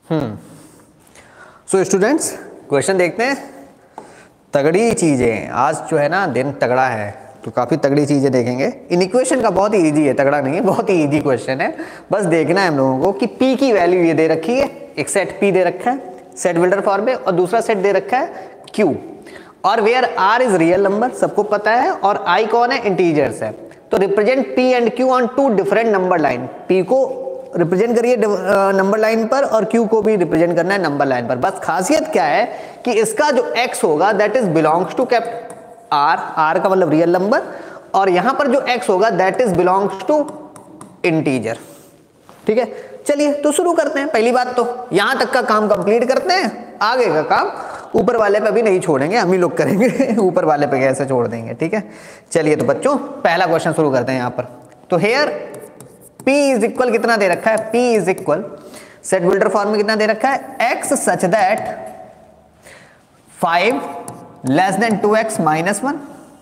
So students question देखते हैं। तगड़ी चीजें आज जो है ना दिन तगड़ा है, तो काफी तगड़ी चीजें देखेंगे। इन इक्वेशन का बहुत ही इजी है, तगड़ा नहीं है, बहुत ही इजी क्वेश्चन है। बस देखना है हम लोगों को कि p की वैल्यू ये दे रखी है, एक सेट p दे रखा है सेट बिल्डर फॉर्म में, और दूसरा सेट दे रखा है q, और where r is real number सबको पता है, और i कौन है, इंटीजर्स है। तो represent p and q on two different number line. p को रिप्रेजेंट करिए नंबर लाइन पर और q को भी रिप्रेजेंट करना है नंबर लाइन पर। बस खासियत क्या है कि इसका जो x होगा that is belongs to capital r का मतलब रियल नंबर, और यहां पर जो x होगा that is belongs to integer. ठीक है, चलिए तो शुरू करते हैं। पहली बात तो यहां तक का काम कंप्लीट करते हैं, आगे का काम ऊपर वाले पे भी नहीं छोड़ेंगे, हम ही लोग करेंगे ऊपर वाले पे कैसे छोड़ देंगे। ठीक है, चलिए तो बच्चों पहला क्वेश्चन शुरू करते हैं यहां पर। तो हेयर p इज इक्वल कितना दे रखा है, p is equal set builder form में कितना दे रखा है, x such that 5 less than 2x minus 1,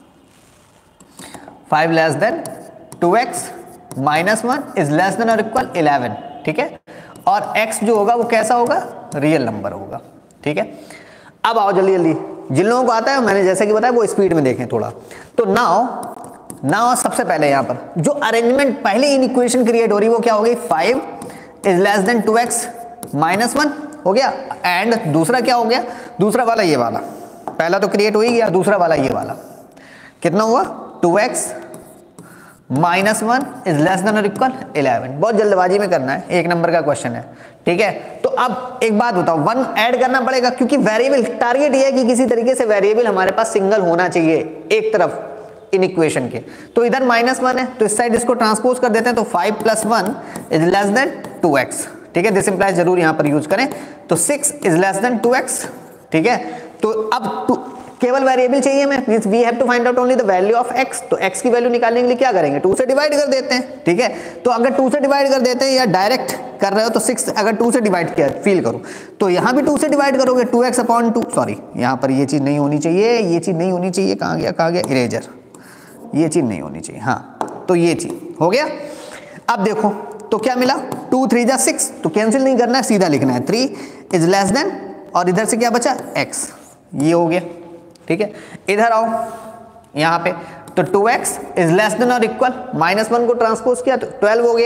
5 less than 2x minus 1 is less than और इक्वल 11। ठीक है, और x जो होगा वो कैसा होगा, रियल नंबर होगा। ठीक है, अब आओ जल्दी जल्दी, जिन लोगों को आता है मैंने जैसे कि बताया वो स्पीड में देखें थोड़ा। तो नाउ सबसे पहले यहां पर जो अरेंजमेंट पहले इन इक्वेशन क्रिएट हो रही है वो क्या हो गई, 5 is less than 2x minus 1 हो गया, एंड दूसरा क्या हो गया, दूसरा वाला ये वाला, पहला तो क्रिएट हो ही गया, दूसरा वाला ये वाला कितना हुआ, 2x minus 1 is less than और इक्वल 11। बहुत जल्दबाजी में करना है, एक नंबर का क्वेश्चन है। ठीक है, तो अब एक बात बताओ, 1 ऐड करना पड़ेगा क्योंकि वेरिएबल टारगेट ये है कि किसी तरीके से वेरिएबल हमारे पास सिंगल होना चाहिए एक तरफ इन इक्वेशन के। तो इधर -1 है तो इस साइड इसको ट्रांसपोज कर देते हैं, तो 5 + 1 इज लेस देन 2x। ठीक है, दिस इंप्लाइज जरूर यहां पर यूज करें, तो 6 इज लेस देन 2x। ठीक है, तो अब केवल वेरिएबल चाहिए हमें, means we have to find out only the value of x। तो x की वैल्यू निकालने के लिए क्या करेंगे, 2 से डिवाइड कर देते हैं। ठीक है, तो अगर 2 से डिवाइड कर देते हैं या डायरेक्ट कर रहे हो तो 6 अगर 2 से डिवाइड किया फील करो, तो यहां भी 2 से डिवाइड करोगे, 2x/2। सॉरी यहां पर ये चीज नहीं होनी चाहिए, ये चीज नहीं होनी चाहिए, कहां गया इरेजर, ये चीज नहीं होनी चाहिए। हाँ, तो ये चीज हो गया। अब देखो तो क्या मिला, 2 3 जा 6, तो कैंसिल नहीं करना है, सीधा लिखना है 3 इज लेस देन, और इधर से क्या बचा x, ये हो गया। ठीक है, इधर आओ यहां पे, तो 2x इज लेस देन और इक्वल -1 को ट्रांसपोज किया तो 12 हो गया।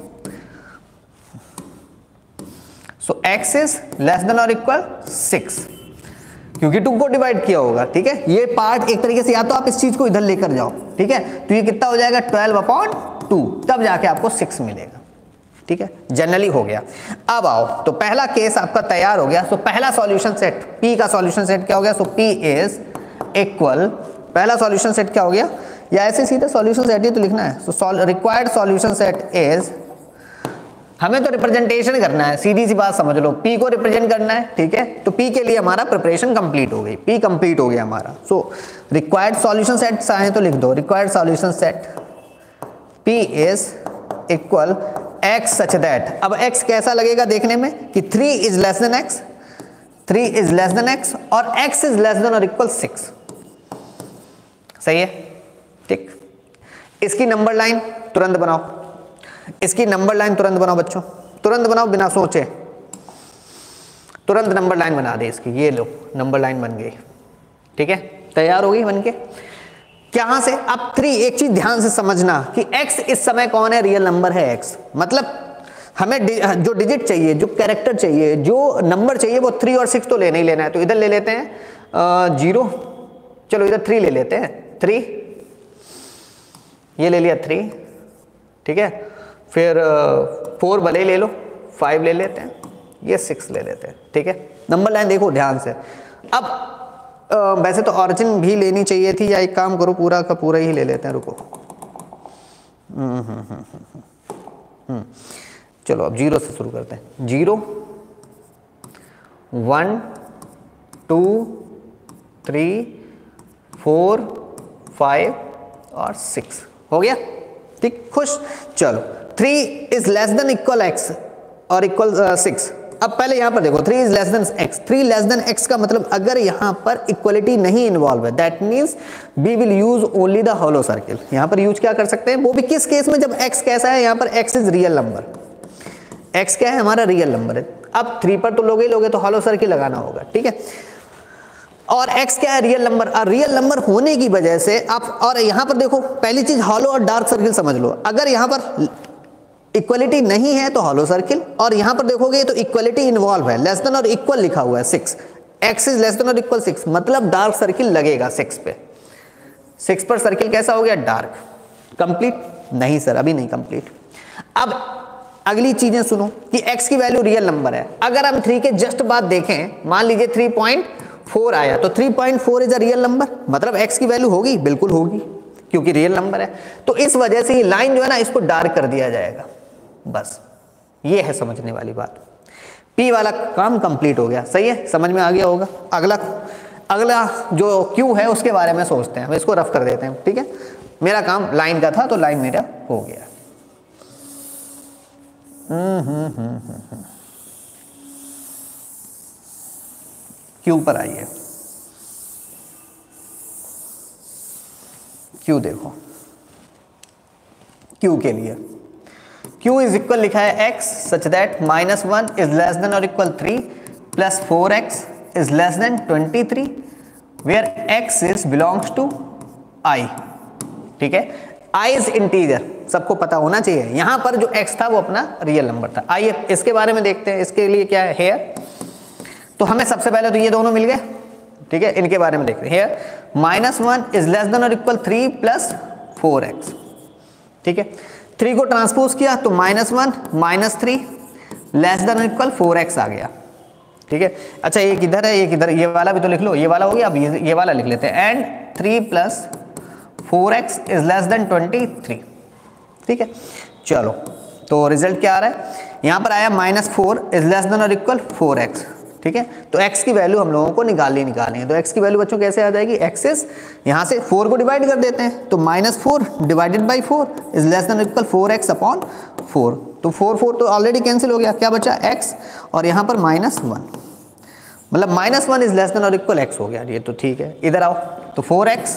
So x is less than और इक्वल 6 क्योंकि 2 को डिवाइड किया होगा। ठीक है, ये पार्ट एक तरीके से या तो आप इस चीज को इधर लेकर जाओ। ठीक है, तो ये कितना हो जाएगा 12/2, तब जाके आपको 6 मिलेगा। ठीक है, जनरली हो गया। अब आओ तो पहला केस आपका तैयार हो गया। सो पहला सॉल्यूशन सेट p का सॉल्यूशन सेट क्या हो गया, सो p इज इक्वल, पहला सॉल्यूशन सेट क्या हो गया, या ऐसे सीधा सॉल्यूशन सेट ही तो लिखना है। So required solution set is, हमें तो रिप्रेजेंटेशन करना है, सीधी सी बात समझ लो, p को रिप्रेजेंट करना है। ठीक है, तो p के लिए हमारा प्रिपरेशन कंप्लीट हो गई, p कंप्लीट हो गया हमारा। सो रिक्वायर्ड सॉल्यूशन सेट चाहे तो लिख दो, required solution set p is equal x such that, अब x कैसा लगेगा देखने में कि 3 is less than x, 3 is less than x, और x इज लेस देन और इक्वल 6। सही है, ठीक। इसकी नंबर लाइन तुरंत बनाओ, इसकी नंबर लाइन तुरंत बनाओ बच्चों, तुरंत बनाओ बिना सोचे, तुरंत नंबर लाइन बना दे इसकी। ये लो नंबर लाइन बन गई। ठीक है, तैयार हो गई बनके। क्या से अब 3, एक चीज ध्यान से समझना कि x इस समय कौन है, रियल नंबर है x, मतलब हमें जो डिजिट चाहिए, जो कैरेक्टर चाहिए, जो नंबर चाहिए वो 3 और 6 तो लेना ही लेना है। तो इधर ले लेते हैं 0, चलो इधर 3 ले लेते हैं, 3, ये ले लिया 3। ठीक है, फिर 4 भले ले लो, 5 ले लेते हैं, ये 6 ले लेते हैं। ठीक है, नंबर लाइन देखो ध्यान से। अब वैसे तो ऑरिजिन भी लेनी चाहिए थी, या एक काम करो पूरा का पूरा ही ले लेते हैं, रुको। चलो अब 0 से शुरू करते हैं, 0 1 2 3 4 5 और 6 हो गया। ठीक, खुश। चलो 3 is less than equal x और इक्वल 6। अब पहले यहां पर देखो 3 is less than x, 3 less than x का मतलब अगर यहां पर इक्वलिटी नहीं इन्वॉल्व है, that means we will use only the hollow circle. यहां पर यूज क्या कर सकते हैं, वो भी किस केस में, जब x कैसा है, यहां पर x is real number, x क्या है हमारा, रियल नंबर है। अब 3 पर तो लोगे ही लोगे, तो हॉलो सर्किल लगाना होगा, ठीक है। और x क्या है, रियल नंबर। और रियल नंबर होने की वजह से आप, और यहां पर देखो पहली चीज हॉलो और डार्क सर्किल समझ लो। अगर यहां पर इक्वलिटी नहीं है तो हॉलो सर्किल, और यहां पर देखोगे तो इक्वलिटी इन्वॉल्व है, लेस देन और इक्वल लिखा हुआ है 6, x इज लेस देन और इक्वल 6, मतलब डार्क सर्किल लगेगा 6 पे। 6 पर सर्किल कैसा हो गया, डार्क। कंप्लीट? नहीं सर, अभी नहीं कंप्लीट। अब अगली चीजें सुनो कि x की वैल्यू रियल नंबर है। अगर हम 3 के जस्ट बाद देखें, मान लीजिए 3.4 आया, तो 3.4 इज अ रियल नंबर, मतलब x की वैल्यू होगी, बिल्कुल होगी, क्योंकि रियल नंबर है। तो इस वजह से ये लाइन जो है ना, इसको डार्क कर दिया जाएगा, बस ये है समझने वाली बात। P वाला काम कंप्लीट हो गया, सही है, समझ में आ गया होगा। अगला जो Q है उसके बारे में सोचते हैं, इसको रफ कर देते हैं, ठीक है। मेरा काम लाइन का था तो लाइन मेरा हो गया। Q पर आइए। Q देखो, Q के लिए Q इज इक्वल लिखा है x such that -1 is less than और equal 3 plus 4x is less than 23 where x is belongs to I, ठीक है। I इज इंटीजर, सबको पता होना चाहिए। यहां पर जो x था वो अपना रियल नंबर था। आइए इसके बारे में देखते हैं, इसके लिए क्या है हेयर। तो हमें सबसे पहले तो ये दोनों मिल गए, ठीक है, इनके बारे में देखते हैं। हेयर -1 इज लेस देन और इक्वल 3 प्लस 4x, ठीक है। 3 को ट्रांसपोज किया तो -1 -3 लेस देन और इक्वल 4x आ गया, ठीक है। अच्छा एक इधर है, एक इधर, ये वाला भी तो लिख लो, ये वाला हो गया। अब ये वाला लिख लेते हैं, and 3 plus 4x is less than 23, ठीक है। चलो तो रिजल्ट क्या आ रहा है, यहां पर आया -4 इज लेस देन और इक्वल 4x, ठीक है। तो x की वैल्यू हम लोगों को निकालनी है। तो x की वैल्यू बच्चों कैसे आ जाएगी, x इज, यहां से 4 को डिवाइड कर देते हैं, तो -4 divided by 4 is less than equal 4x upon 4। तो 4 तो ऑलरेडी कैंसिल हो गया, क्या बचा x, और यहां पर -1, मतलब -1 इज लेस देन और इक्वल x हो गया। ये तो ठीक है, इधर आओ, तो 4x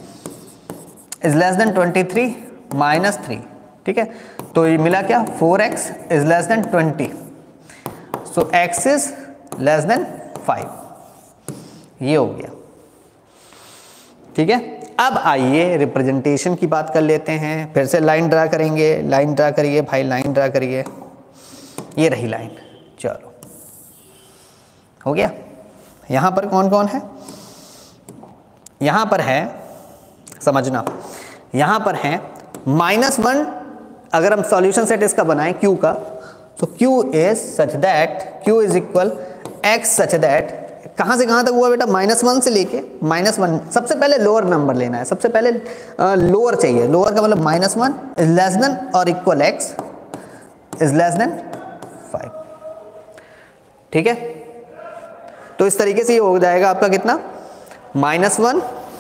इज लेस देन 23 -3, ठीक है। तो ये मिला क्या, 4x is less than 20, so x is less than 5, ये हो गया, ठीक है। अब आइए रिप्रेजेंटेशन की बात कर लेते हैं। फिर से लाइन ड्रा करेंगे, लाइन ड्रा करिए भाई, लाइन ड्रा करिए। ये रही लाइन, चलो हो गया। यहां पर कौन कौन है, यहां पर है, समझना, यहां पर है -1। अगर हम सॉल्यूशन सेट इसका बनाएं Q का, तो Q is such that Q is equal x such that, कहां से कहां तक हुआ बेटा, -1 से लेके -1। सबसे पहले लोअर नंबर लेना है, सबसे पहले लोअर चाहिए। लोअर का मतलब -1 इज लेस देन और equal x is less than 5, ठीक है। तो इस तरीके से ये हो जाएगा आपका कितना, -1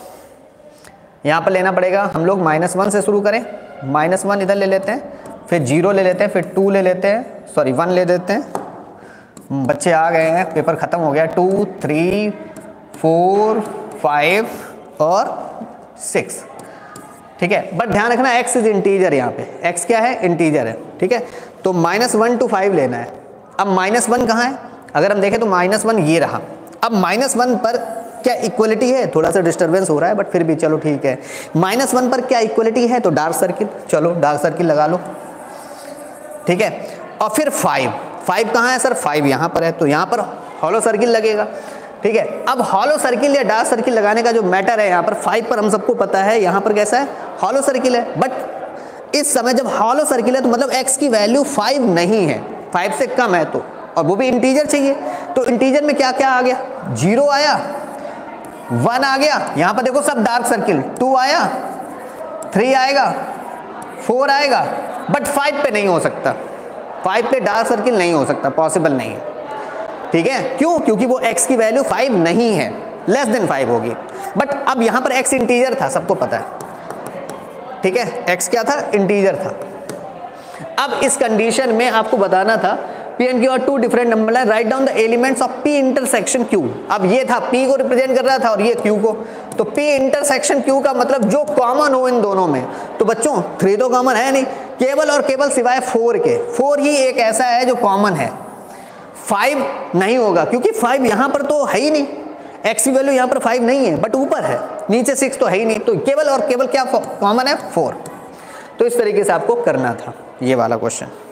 यहां पर लेना पड़ेगा। हम लोग -1 से शुरू करें, -1 इधर ले लेते हैं, फिर 0 ले लेते हैं, फिर 2 ले लेते हैं, सॉरी 1 ले देते हैं। बच्चे आ गए हैं, पेपर खत्म हो गया। 2 3 4 5 और 6, ठीक है। बट ध्यान रखना x इज इंटीजर, यहाँ पे x क्या है, इंटीजर है, ठीक है। तो -1 to 5 लेना है। अब -1 कहाँ है, अगर हम देखें तो -1 ये रहा। अब -1 पर क्या इक्वलिटी है, थोड़ा सा डिस्टर्बेंस हो रहा है बट फिर भी चलो ठीक है। -1 पर क्या इक्वलिटी है, तो डार्क सर्किल, चलो डार्क सर्किल लगा लो, ठीक है। और फिर 5 कहाँ है सर, 5 यहाँ पर है, तो यहाँ पर हॉलो सर्किल लगेगा, ठीक है। अब हॉलो सर्किल या डार्क सर्किल लगाने का जो मैटर है, यहाँ पर 5 पर हम सबको पता है, यहाँ पर कैसा है, हॉलो सर्किल है। बट इस समय जब हॉलो सर्किल है तो मतलब x की वैल्यू 5 नहीं है, 5 से कम है, तो और वो भी इंटीजर चाहिए। तो इंटीजर में क्या क्या आ गया, 0 आया, 1 आ गया, यहाँ पर देखो सब डार्क सर्किल, 2 आया, 3 आएगा, 4 आएगा, बट 5 पे नहीं हो सकता, 5 पे डार्क सर्किल नहीं हो सकता, पॉसिबल नहीं है, ठीक है। क्यों, क्योंकि वो x की वैल्यू 5 नहीं है, लेस देन 5 होगी। बट अब यहां पर x इंटीजर था, सबको पता है, ठीक है, x क्या था, इंटीजर था। अब इस कंडीशन में आपको बताना था P and Q और 2 डिफरेंट नंबर है, write down the elements of P intersection Q। अब ये था P को रिप्रेजेंट कर रहा था और ये Q को, तो P इंटरसेक्शन Q का मतलब जो कॉमन हो इन दोनों में। तो बच्चों 3 तो कॉमन है नहीं, केवल और केवल सिवाय 4 के, 4 ही एक ऐसा है जो कॉमन है। 5 नहीं होगा क्योंकि 5 यहां पर तो है ही नहीं, x की वैल्यू यहां पर 5 नहीं है, बट ऊपर है, नीचे 6 तो है ही नहीं, तो केवल और केवल क्या कॉमन है 4। तो इस तरीके से आपको करना था ये वाला क्वेश्चन।